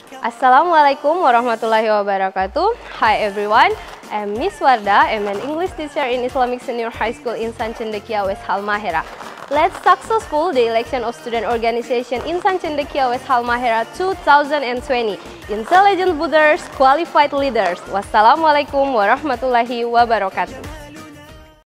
Assalamualaikum warahmatullahi wabarakatuh. Hi everyone, I'm Miss Warda. I'm an English teacher in Islamic Senior High School Insan Cendekia West Halmahera. Let's successful the election of student organization Insan Cendekia West Halmahera 2020. Intelligent voters, qualified leaders. Wassalamualaikum warahmatullahi wabarakatuh.